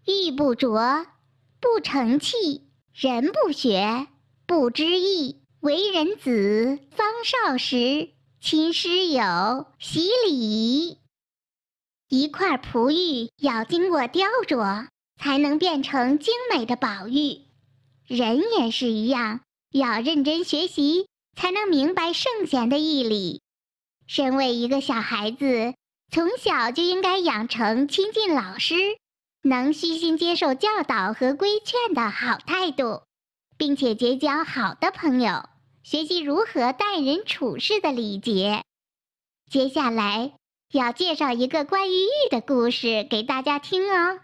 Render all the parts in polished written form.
玉不琢，不成器，人不学，不知义。为人子，方少时，亲师友，习礼。一块璞玉要经过雕琢，才能变成精美的宝玉。人也是一样，要认真学习，才能明白圣贤的义理。身为一个小孩子，从小就应该养成亲近老师，能虚心接受教导和规劝的好态度，并且结交好的朋友，学习如何待人处事的礼节。接下来要介绍一个关于玉的故事给大家听哦。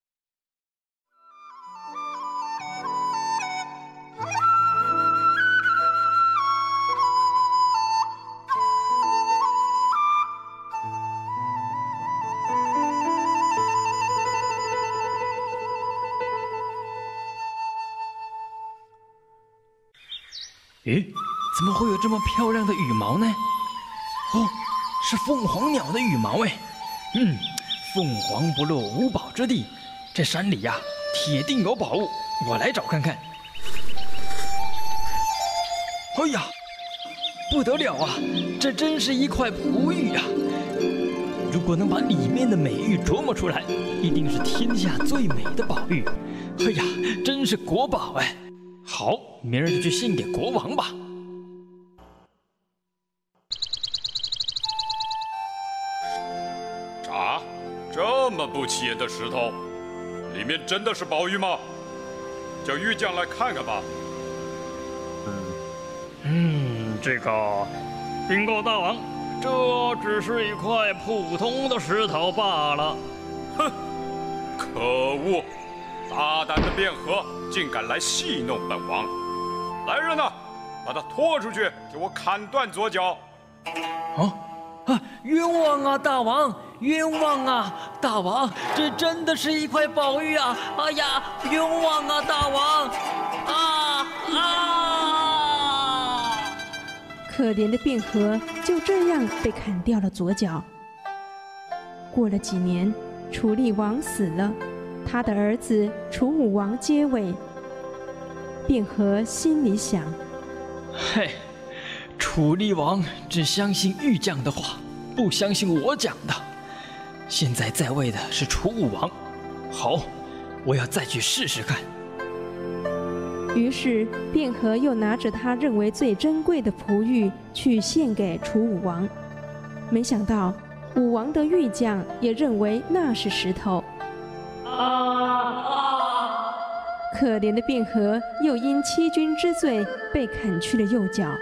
咦，怎么会有这么漂亮的羽毛呢？哦，是凤凰鸟的羽毛哎。凤凰不落无宝之地，这山里呀，铁定有宝物，我来找看看。哎呀，不得了啊，这真是一块璞玉啊！如果能把里面的美玉琢磨出来，一定是天下最美的宝玉。哎呀，真是国宝哎！好，明儿就去献给国王吧。 啥？这么不起眼的石头，里面真的是宝玉吗？叫玉匠来看看吧。 这个禀告大王，这只是一块普通的石头罢了。 哼，可恶！大胆的卞和竟敢来戏弄本王！来人呐，把他拖出去，给我砍断左脚！ 冤枉啊，大王！冤枉啊，大王！这真的是一块宝玉啊！哎呀，冤枉啊，大王！ 可怜的卞和就这样被砍掉了左脚。过了几年，楚厉王死了，他的儿子楚武王接位。卞和心里想： 嘿，楚厉王只相信玉匠的话，不相信我讲的。现在在位的是楚武王，好，我要再去试试看。 于是卞和又拿着他认为最珍贵的璞玉去献给楚武王，没想到武王的玉匠也认为那是石头。可怜的卞和又因欺君之罪被砍去了右脚。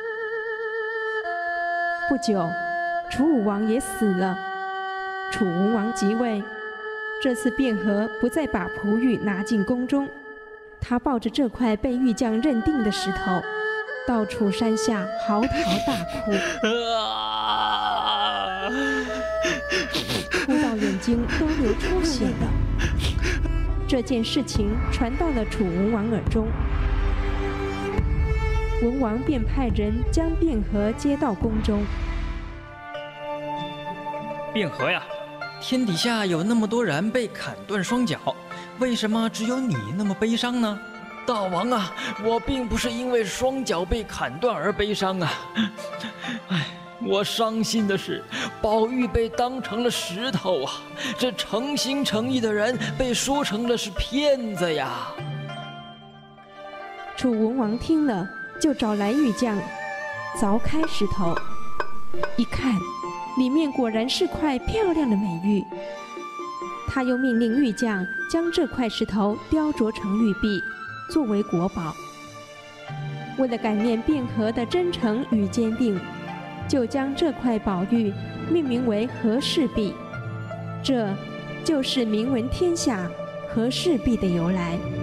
不久，楚武王也死了，楚文王即位。这次卞和不再把璞玉拿进宫中，他抱着这块被玉匠认定的石头，到楚山下嚎啕大哭，哭到眼睛都流出血了。这件事情传到了楚文王耳中，文王便派人将卞和接到宫中。 卞和呀，天底下有那么多人被砍断双脚，为什么只有你那么悲伤呢？大王啊，我并不是因为双脚被砍断而悲伤啊。我伤心的是宝玉被当成了石头啊，这诚心诚意的人被说成了是骗子呀。 楚文王听了，就找来玉匠，凿开石头，一看，里面果然是块漂亮的美玉。他又命令玉匠将这块石头雕琢成玉璧，作为国宝。为了感念卞和的真诚与坚定，就将这块宝玉命名为和氏璧，这就是名闻天下和氏璧的由来。